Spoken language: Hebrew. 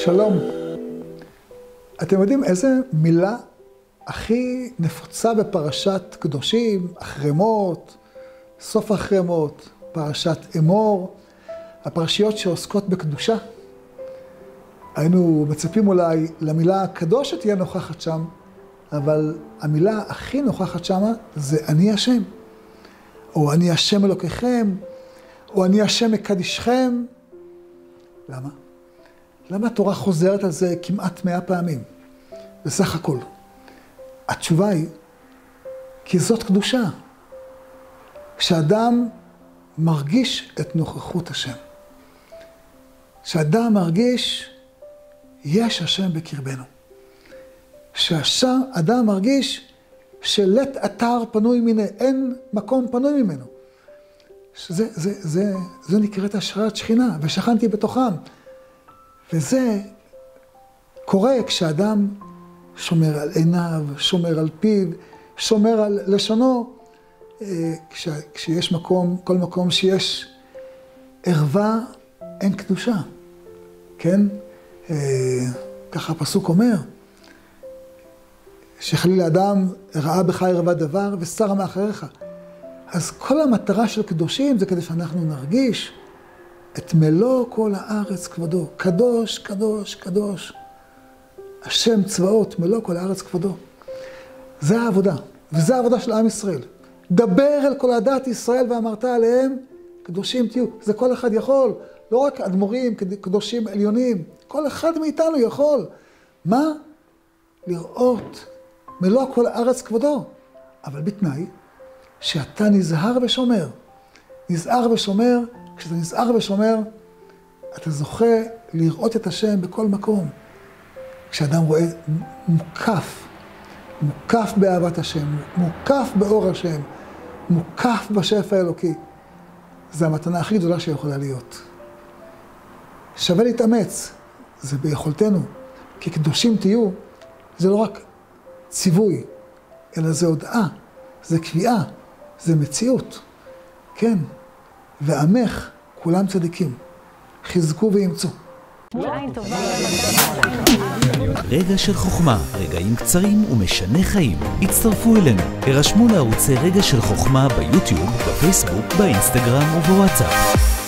שלום. אתם יודעים איזה מילה הכי נפוצה בפרשת קדושים, אחרמות, סוף אחרמות, פרשת אמור, הפרשיות שעוסקות בקדושה? היינו מצפים אולי למילה הקדוש שתהיה נוכחת שם, אבל המילה הכי נוכחת שם זה אני השם, או אני השם אלוקיכם, או אני השם מקדישכם. למה? למה התורה חוזרת על זה כמעט 100 פעמים? בסך הכל. התשובה היא, כי זאת קדושה. כשאדם מרגיש את נוכחות השם. כשאדם מרגיש, יש השם בקרבנו. כשאדם מרגיש שלט אתר פנוי מיני, אין מקום פנוי ממנו. זה נקראת השראת שכינה, ושכנתי בתוכם. וזה קורה כשאדם שומר על עיניו, שומר על פיו, שומר על לשונו. כשיש מקום, כל מקום שיש ערווה, אין קדושה. כן? ככה הפסוק אומר, שחלילה אדם ראה בך ערווה דבר וסרה מאחריך. אז כל המטרה של קדושים זה כדי שאנחנו נרגיש את מלוא כל הארץ כבודו. קדוש, קדוש, קדוש. השם צבאות, מלוא כל הארץ כבודו. זה העבודה, וזה העבודה של עם ישראל. דבר אל כל עדת ישראל ואמרת עליהם, קדושים תהיו. זה כל אחד יכול, לא רק אדמו"רים, קדושים עליונים. כל אחד מאיתנו יכול. מה? לראות מלוא כל הארץ כבודו. אבל בתנאי שאתה נזהר ושומר. נזהר ושומר, כשאתה נזהר ושומר, אתה זוכה לראות את השם בכל מקום. כשאדם רואה מוקף באהבת השם, מוקף באור השם, מוקף בשפע האלוקי, זה המתנה הכי גדולה שיכולה להיות. שווה להתאמץ, זה ביכולתנו, כי קדושים תהיו, זה לא רק ציווי, אלא זה הודעה, זה קביעה, זה מציאות. כן, ועמך כולם צדיקים, חזקו וימצאו. רגע של חוכמה, רגעים קצרים ומשנה חיים. הצטרפו אלינו, הרשמו לערוצי רגע של חוכמה ביוטיוב, בפייסבוק, באינסטגרם ובוואטסאפ.